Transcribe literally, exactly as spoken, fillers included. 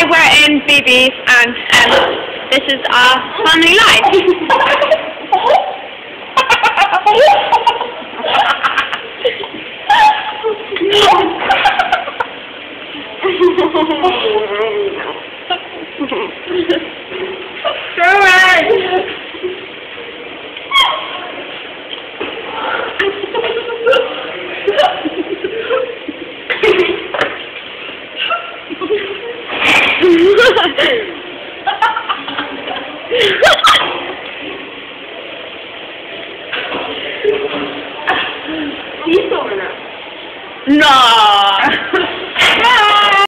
Hi, we're in B B S and um, this is our family life. No.